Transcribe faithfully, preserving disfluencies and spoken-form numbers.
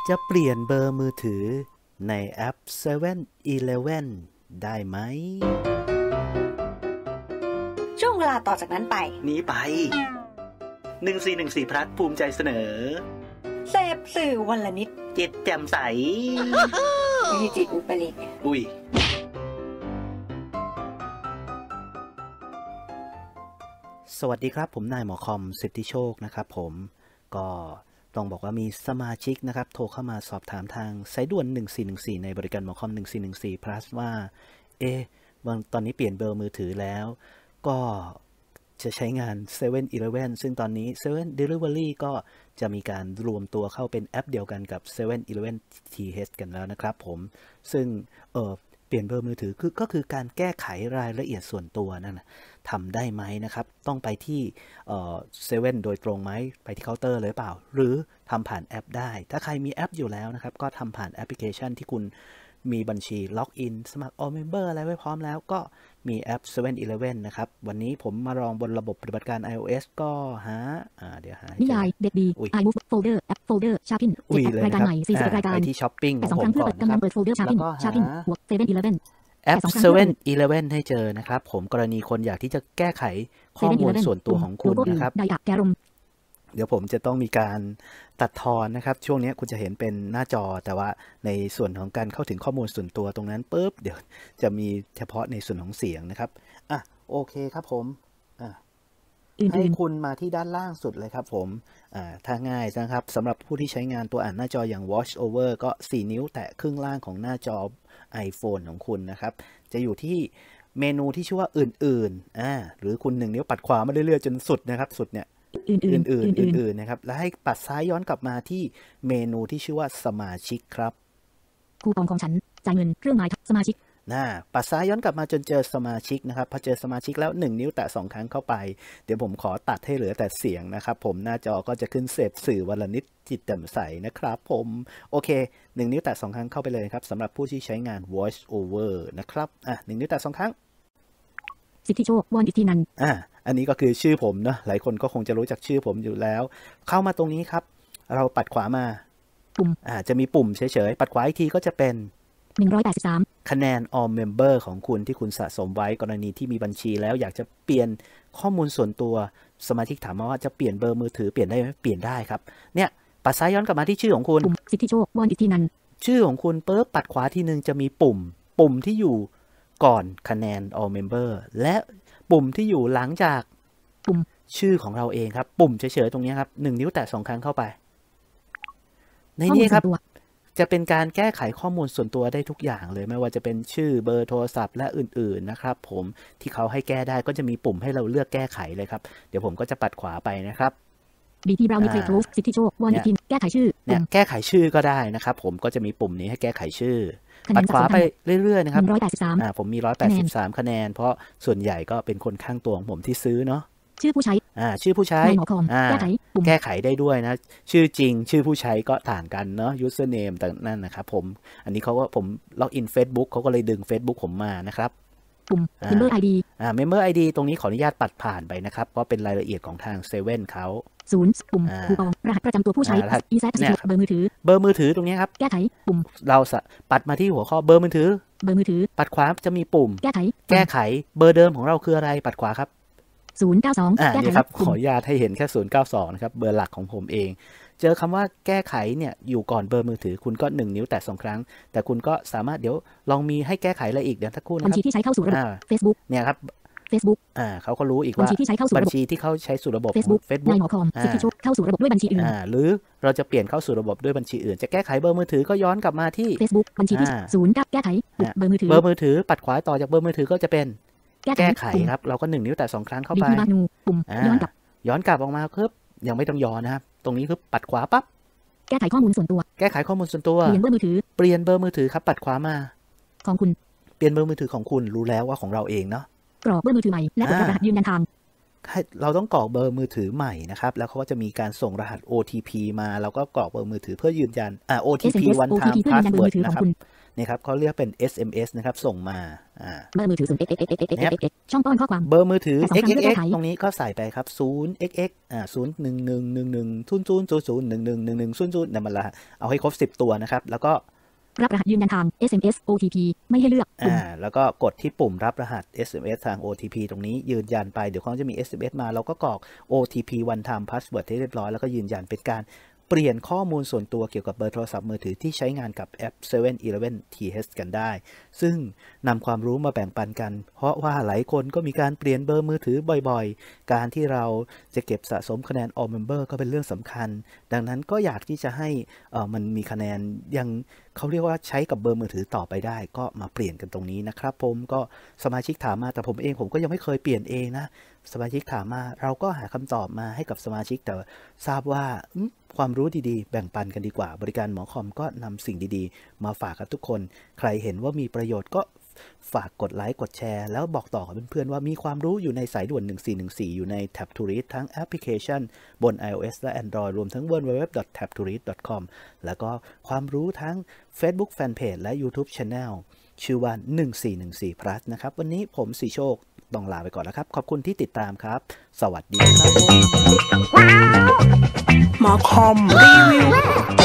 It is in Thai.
จะเปลี่ยนเบอร์มือถือในแอป เซเว่น อีเลฟเว่น ได้ไหมช่วงเวลาต่อจากนั้นไปนี้ไปหนึ่งสี่หนึ่งสี่ พลัสภูมิใจเสนอเสพสื่อวันละนิดจิตแจ่มใสไม่ใช่จิตอุปริตอุ้ยสวัสดีครับผมนายหมอคอมสิทธิโชคนะครับผมก็ต้องบอกว่ามีสมาชิกนะครับโทรเข้ามาสอบถามทางสายด่วนหนึ่งสี่หนึ่งสี่ในบริการหมอคอมหนึ่งสี่หนึ่งสี่ plus ว่าเอ๊ะตอนนี้เปลี่ยนเบอร์มือถือแล้วก็จะใช้งาน เซเว่น อีเลฟเว่น ซึ่งตอนนี้ เซเว่น Delivery ก็จะมีการรวมตัวเข้าเป็นแอปเดียวกันกับ เซเว่น อีเลฟเว่น ที เอช กันแล้วนะครับผมซึ่งเออเปลี่ยนเบอร์มือถือคือก็คือการแก้ไขรายละเอียดส่วนตัวนั่นนะทำได้ไหมนะครับต้องไปที่เอ่อเซเว่นโดยตรงไหมไปที่เคาน์เตอร์เลยเปล่าหรือทำผ่านแอปได้ถ้าใครมีแอปอยู่แล้วนะครับก็ทำผ่านแอปพลิเคชันที่คุณมีบัญชีล็อกอินสมัคร All Member อะไรไว้พร้อมแล้วก็มีแอป เซเว่น อีเลฟเว่น นะครับวันนี้ผมมาลองบนระบบปฏิบัติการ iOS ก็หาอ่าเดี๋ยวหานิยายเด็กดี iMove Folder App Folder Shopping เจ็ดรายการใหม่สี่สิบรายการไปที่ Shopping ของผมก่อนนะครับแล้วก็ Shopping บวก เซเว่น อีเลฟเว่นแอป เซเว่น อีเลฟเว่น ให้เจอนะครับผมกรณีคนอยากที่จะแก้ไขข้อมูลส่วนตัวของคุณนะครับเดี๋ยวผมจะต้องมีการตัดทอนนะครับช่วงนี้คุณจะเห็นเป็นหน้าจอแต่ว่าในส่วนของการเข้าถึงข้อมูลส่วนตัวตรงนั้นปุ๊บเดี๋ยวจะมีเฉพาะในส่วนของเสียงนะครับอ่ะโอเคครับผมอ่ะให้คุณมาที่ด้านล่างสุดเลยครับผมอ่าถ้าง่ายนะครับสำหรับผู้ที่ใช้งานตัวอ่านหน้าจออย่าง Watch Over ก็สี่นิ้วแตะครึ่งล่างของหน้าจอ iPhone ของคุณนะครับจะอยู่ที่เมนูที่ชื่อว่าอื่นๆอ่าหรือคุณหนึ่งนิ้วปัดขวามาเรื่อยๆจนสุดนะครับสุดเนี่ยอื่นๆอื่นๆนะครับแล้วให้ปัดซ้ายย้อนกลับมาที่เมนูที่ชื่อว่าสมาชิกครับคูปองของฉันจ่ายเงินเครื่องหมายสมาชิกน่าปัดซ้ายย้อนกลับมาจนเจอสมาชิกนะครับพอเจอสมาชิกแล้วหนึ่งนิ้วแตะสองครั้งเข้าไปเดี๋ยวผมขอตัดให้เหลือแต่เสียงนะครับผมหน้าจอก็จะขึ้นเสพสื่อวันละนิดจิตแจ่มใสนะครับผมโอเคหนึ่งนิ้วแตะสองครั้งเข้าไปเลยครับสำหรับผู้ที่ใช้งาน Voice Over นะครับอ่ะหนึ่งนิ้วแตะสองครั้งสิทธิโชควอนอิทธินันอ่าอันนี้ก็คือชื่อผมเนาะหลายคนก็คงจะรู้จักชื่อผมอยู่แล้วเข้ามาตรงนี้ครับเราปัดขวามาปุ่มอ่าจะมีปุ่มเฉยๆปัดขวาอีกทีก็จะเป็นหนึ่งร้อยแปดสิบสามคะแนน All Member ของคุณที่คุณสะสมไว้กรณีที่มีบัญชีแล้วอยากจะเปลี่ยนข้อมูลส่วนตัวสมาชิกถามมาว่าจะเปลี่ยนเบอร์มือถือเปลี่ยนได้ไหมเปลี่ยนได้ครับเนี่ยปัดซ้ายย้อนกลับมาที่ชื่อของคุณปุ่มสิทธิโชควอนอิทธินันชื่อของคุณปุ๊บปัดขวาทีนึงจะมีปุ่มปุ่มที่อยู่ก่อนคะแนน All Member และปุ่มที่อยู่หลังจากปุ่มชื่อของเราเองครับปุ่มเฉยๆตรงนี้ครับหนึ่งนิ้วแตะสองครั้งเข้าไปในนี้ครับจะเป็นการแก้ไขข้อมูลส่วนตัวได้ทุกอย่างเลยไม่ว่าจะเป็นชื่อเบอร์โทรศัพท์และอื่นๆนะครับผมที่เขาให้แก้ได้ก็จะมีปุ่มให้เราเลือกแก้ไขเลยครับเดี๋ยวผมก็จะปัดขวาไปนะครับดีที่เรามีเพลย์รูฟสิทธิโชควอนอิทธิแก้ไขชื่อเนี่ยแก้ไขชื่อก็ได้นะครับผมก็จะมีปุ่มนี้ให้แก้ไขชื่อปัดขวาไปเรื่อยๆนะครับอ่าผมมีหนึ่งร้อยแปดสิบสามคะแนนเพราะส่วนใหญ่ก็เป็นคนข้างตัวของผมที่ซื้อเนาะชื่อผู้ใช้อ่าชื่อผู้ใช้อ่าแก้ไขแก้ไขได้ด้วยนะชื่อจริงชื่อผู้ใช้ก็ต่างกันเนาะ username ต่างนั่นนะครับผมอันนี้เขาก็ผมล็อกอิน Facebook เขาก็เลยดึง Facebook ผมมานะครับปุ่ม member ไอ ดีอ่า member ไอ ดี ตรงนี้ขออนุญาตปัดผ่านไปนะครับเพราะเป็นรายละเอียดของทางเซเว่นเขาศูนย์ปุ่มคูปองรหัสประจำตัวผู้ใช้ อี แซดเนี่ยเบอร์มือถือเบอร์มือถือตรงนี้ครับแก้ไขปุ่มเราปัดมาที่หัวข้อเบอร์มือถือเบอร์มือถือปัดขวาจะมีปุ่มแก้ไขแก้ไขเบอร์เดิมของเราคืออะไรปัดขวาครับศูนย์เก้าสองอ่านี่ครับขออนุญาตให้เห็นแค่ศูนย์เก้าสองนะครับเบอร์หลักของผมเองเจอคำว่าแก้ไขเนี่ยอยู่ก่อนเบอร์มือถือคุณก็หนึ่งนิ้วแตะสองครั้งแต่คุณก็สามารถเดี๋ยวลองมีให้แก้ไขอะไรอีกเดี๋ยวสักครู่นะครับบัญชีที่ใช้เข้าสู่ระบบ Facebook เนี่ยครับ Facebook อ่าเขาก็รู้อีกว่าบัญชีที่ใช้เข้าสู่บัญชีที่เขาใช้สู่ระบบ Facebook Facebook นายหมอคอมสิทธิโชคเข้าสู่ระบบด้วยบัญชีอื่นอ่าหรือเราจะเปลี่ยนเข้าสู่ระบบด้วยบัญชีอื่นจะแก้ไขเบอร์มือถือก็ย้อนกลับมาที่ Facebook บัญชีที่ศูนย์แก้ไขเบอร์มือถือเบอร์มือถือปัดขวาต่อจากเบอร์มือถือก็จะเป็นแก้ไขครับเราก็หนึ่งนิ้วแตะสองครั้งเข้าไปปุ่มย้อนกลับย้อนกลับออกมาครับยังไม่ต้องย้อนนะครับตรงนี้คือปัดขวาปั๊บแก้ไขข้อมูลส่วนตัวแก้ไขข้อมูลส่วนตัวเปลี่ยนเบอร์มือถือเปลี่ยนเบอร์มือถือครับปัดขวามาของคุณเปลี่ยนเบอร์มือถือของคุณรู้แล้วว่าของเราเองเนาะกรอกเบอร์มือถือใหม่และกดรหัสยืนยันทางเราต้องกรอกเบอร์มือถือใหม่นะครับแล้วเขาก็จะมีการส่งรหัส โอ ที พี มาเราก็กรอกเบอร์มือถือเพื่อยืนยันอ่า โอ ที พี one time password นะครับนี่ครับเขาเรียกเป็น เอส เอ็ม เอส นะครับส่งมาอ่าเบอร์มือถือศูนย์ x x x x x x ช่องป้อนข้อความเบอร์มือถือ เอ็กซ์ เอ็กซ์ เอ็กซ์ ตรงนี้ก็ใส่ไปครับศูนย์ เอ็กซ์ เอ็กซ์ อ่าศูนย์ หนึ่ง หนึ่ง หนึ่ง หนึ่ง ศูนย์ ศูนย์ ศูนย์ ศูนย์ หนึ่ง หนึ่ง หนึ่ง หนึ่ง ศูนย์ ศูนย์นั่นมันละเอาให้ครบสิบตัวนะครับแล้วก็รับรหัสยืนยันทาง เอส เอ็ม เอส โอ ที พี ไม่ให้เลือกอ่าแล้วก็กดที่ปุ่มรับรหัส เอส เอ็ม เอส ทาง โอ ที พี ตรงนี้ยืนยันไปเดี๋ยวเขาจะมี เอส เอ็ม เอส มาเราก็กรอก โอ ที พี one time password ให้เรียบร้อยแล้วก็ยืนยันเป็นการเปลี่ยนข้อมูลส่วนตัวเกี่ยวกับเบอร์โทรศัพท์มือถือที่ใช้งานกับแอป เซเว่น อีเลฟเว่น ที เอช กันได้ซึ่งนำความรู้มาแบ่งปันกันเพราะว่าหลายคนก็มีการเปลี่ยนเบอร์มือถือบ่อยๆการที่เราจะเก็บสะสมคะแนน All Member ก็เป็นเรื่องสำคัญดังนั้นก็อยากที่จะให้เอ่อมันมีคะแนนยังเขาเรียกว่าใช้กับเบอร์มือถือต่อไปได้ก็มาเปลี่ยนกันตรงนี้นะครับผมก็สมาชิกถามมาแต่ผมเองผมก็ยังไม่เคยเปลี่ยนเองนะสมาชิกถามมาเราก็หาคำตอบมาให้กับสมาชิกแต่ทราบว่าความรู้ดีๆแบ่งปันกันดีกว่าบริการหมอคอมก็นำสิ่งดีๆมาฝากกับทุกคนใครเห็นว่ามีประโยชน์ก็ฝากกดไลค์กดแชร์แล้วบอกต่อกับเพื่อนๆว่ามีความรู้อยู่ในสายด่วนหนึ่งสี่หนึ่งสี่อยู่ใน Tap to Read ทั้งแอปพลิเคชันบน iOS และ Android รวมทั้ง ดับเบิลยู ดับเบิลยู ดับเบิลยู ดอท แท็ป ทู รีด ดอท คอม แล้วก็ความรู้ทั้ง Facebook Fanpage และ YouTube Channel ชื่อว่าหนึ่งสี่หนึ่งสี่ plus นะครับวันนี้ผมสีโชคต้องลาไปก่อนแล้วครับขอบคุณที่ติดตามครับสวัสดีครับหมอคอมรีวิว